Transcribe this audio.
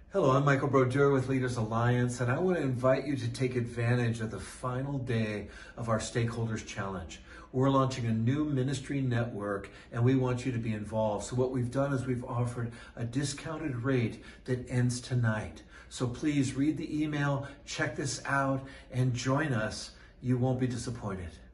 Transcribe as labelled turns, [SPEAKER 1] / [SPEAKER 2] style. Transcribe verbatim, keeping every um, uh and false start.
[SPEAKER 1] Hello, I'm Michael Brodeur with Leaders Alliance, and I want to invite you to take advantage of the final day of our Stakeholders Challenge. We're launching a new ministry network, and we want you to be involved. So what we've done is we've offered a discounted rate that ends tonight. So please read the email, check this out, and join us. You won't be disappointed.